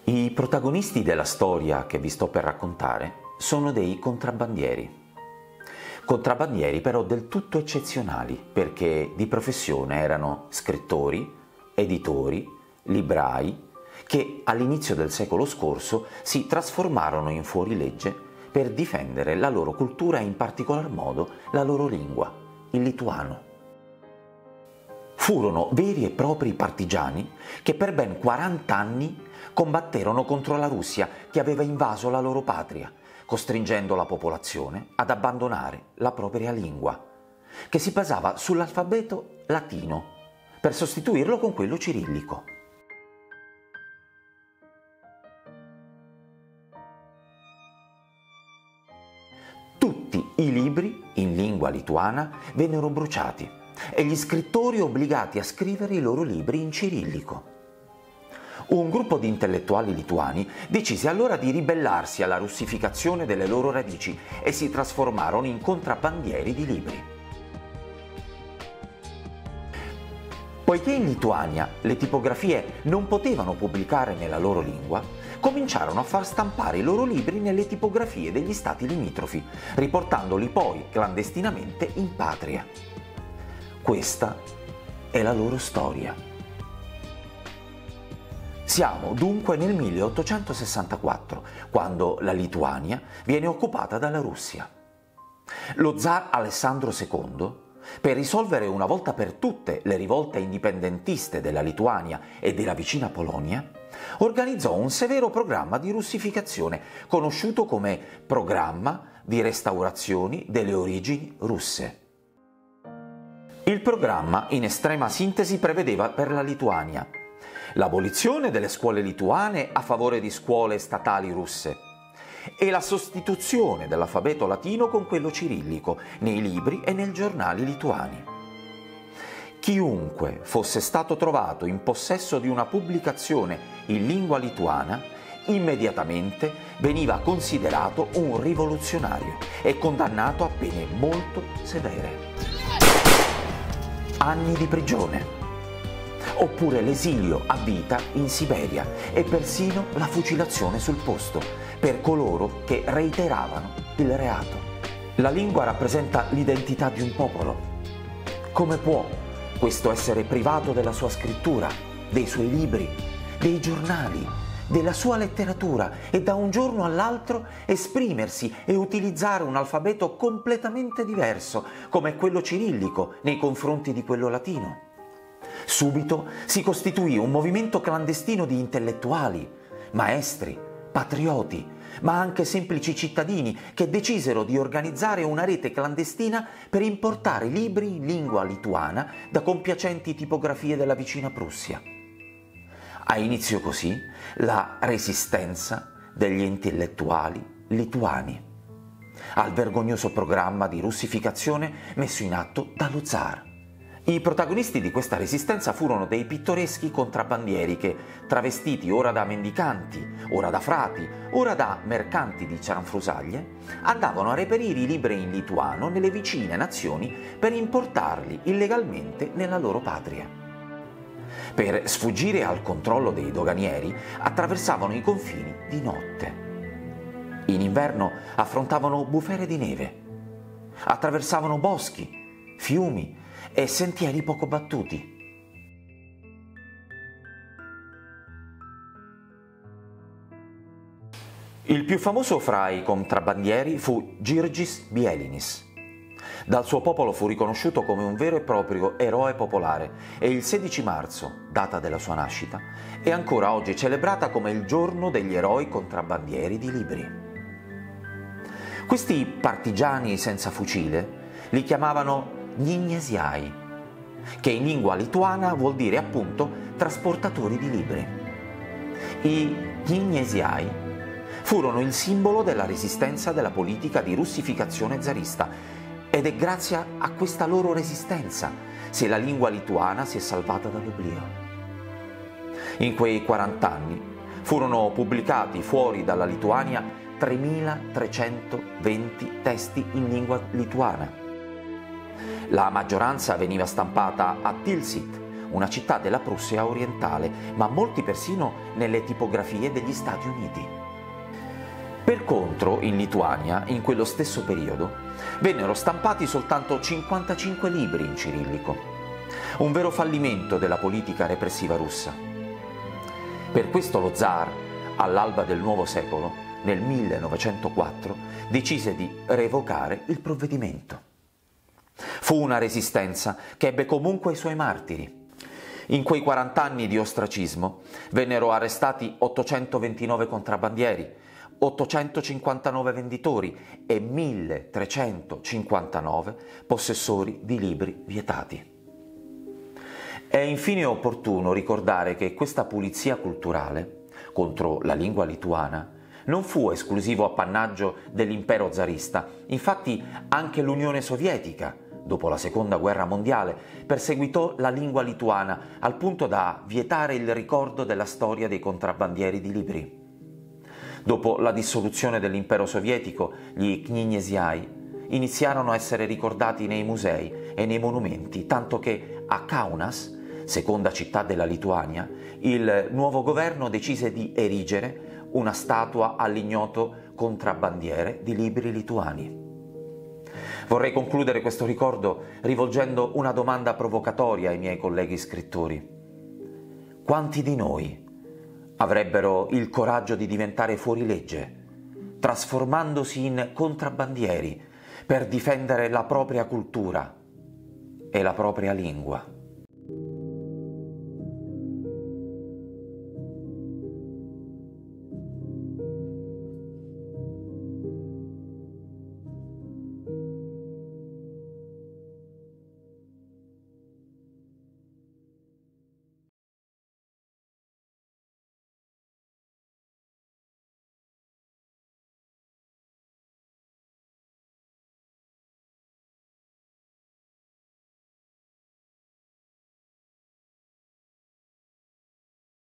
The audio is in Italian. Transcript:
I protagonisti della storia che vi sto per raccontare sono dei contrabbandieri. Contrabbandieri però del tutto eccezionali, perché di professione erano scrittori, editori, librai, che all'inizio del secolo scorso si trasformarono in fuorilegge per difendere la loro cultura e in particolar modo la loro lingua, il lituano. Furono veri e propri partigiani che per ben 40 anni combatterono contro la Russia che aveva invaso la loro patria, costringendo la popolazione ad abbandonare la propria lingua, che si basava sull'alfabeto latino, per sostituirlo con quello cirillico. Tutti i libri in lingua lituana vennero bruciati e gli scrittori obbligati a scrivere i loro libri in cirillico. Un gruppo di intellettuali lituani decise allora di ribellarsi alla russificazione delle loro radici e si trasformarono in contrabbandieri di libri. Poiché in Lituania le tipografie non potevano pubblicare nella loro lingua, cominciarono a far stampare i loro libri nelle tipografie degli stati limitrofi, riportandoli poi clandestinamente in patria. Questa è la loro storia. Siamo dunque nel 1864, quando la Lituania viene occupata dalla Russia. Lo zar Alessandro II, per risolvere una volta per tutte le rivolte indipendentiste della Lituania e della vicina Polonia, organizzò un severo programma di russificazione, conosciuto come Programma di restaurazioni delle origini russe. Il programma, in estrema sintesi, prevedeva per la Lituania l'abolizione delle scuole lituane a favore di scuole statali russe e la sostituzione dell'alfabeto latino con quello cirillico nei libri e nei giornali lituani. Chiunque fosse stato trovato in possesso di una pubblicazione in lingua lituana immediatamente veniva considerato un rivoluzionario e condannato a pene molto severe. Anni di prigione, oppure l'esilio a vita in Siberia e persino la fucilazione sul posto per coloro che reiteravano il reato. La lingua rappresenta l'identità di un popolo. Come può questo essere privato della sua scrittura, dei suoi libri, dei giornali, della sua letteratura e da un giorno all'altro esprimersi e utilizzare un alfabeto completamente diverso come quello cirillico nei confronti di quello latino? Subito si costituì un movimento clandestino di intellettuali, maestri, patrioti, ma anche semplici cittadini che decisero di organizzare una rete clandestina per importare libri in lingua lituana da compiacenti tipografie della vicina Prussia. Ha inizio così la resistenza degli intellettuali lituani al vergognoso programma di russificazione messo in atto dallo zar. I protagonisti di questa resistenza furono dei pittoreschi contrabbandieri che, travestiti ora da mendicanti, ora da frati, ora da mercanti di cianfrusaglie, andavano a reperire i libri in lituano nelle vicine nazioni per importarli illegalmente nella loro patria. Per sfuggire al controllo dei doganieri, attraversavano i confini di notte. In inverno affrontavano bufere di neve, attraversavano boschi, fiumi e sentieri poco battuti. Il più famoso fra i contrabbandieri fu Girgis Bielinis. Dal suo popolo fu riconosciuto come un vero e proprio eroe popolare e il 16 marzo, data della sua nascita, è ancora oggi celebrata come il giorno degli eroi contrabbandieri di libri. Questi partigiani senza fucile li chiamavano Gniesiai, che in lingua lituana vuol dire appunto trasportatori di libri. I Gniesiai furono il simbolo della resistenza della politica di russificazione zarista ed è grazie a questa loro resistenza se la lingua lituana si è salvata dall'oblio. In quei 40 anni furono pubblicati fuori dalla Lituania 3.320 testi in lingua lituana. La maggioranza veniva stampata a Tilsit, una città della Prussia orientale, ma molti persino nelle tipografie degli Stati Uniti. Per contro, in Lituania, in quello stesso periodo, vennero stampati soltanto 55 libri in cirillico, un vero fallimento della politica repressiva russa. Per questo lo zar, all'alba del nuovo secolo, nel 1904, decise di revocare il provvedimento. Fu una resistenza che ebbe comunque i suoi martiri. In quei 40 anni di ostracismo vennero arrestati 829 contrabbandieri, 859 venditori e 1359 possessori di libri vietati. È infine opportuno ricordare che questa pulizia culturale contro la lingua lituana non fu esclusivo appannaggio dell'impero zarista. Infatti anche l'Unione Sovietica, dopo la Seconda Guerra Mondiale, perseguitò la lingua lituana al punto da vietare il ricordo della storia dei contrabbandieri di libri. Dopo la dissoluzione dell'impero sovietico, gli kniezjai iniziarono a essere ricordati nei musei e nei monumenti, tanto che a Kaunas, seconda città della Lituania, il nuovo governo decise di erigere una statua all'ignoto contrabbandiere di libri lituani. Vorrei concludere questo ricordo rivolgendo una domanda provocatoria ai miei colleghi scrittori. Quanti di noi avrebbero il coraggio di diventare fuorilegge, trasformandosi in contrabbandieri per difendere la propria cultura e la propria lingua?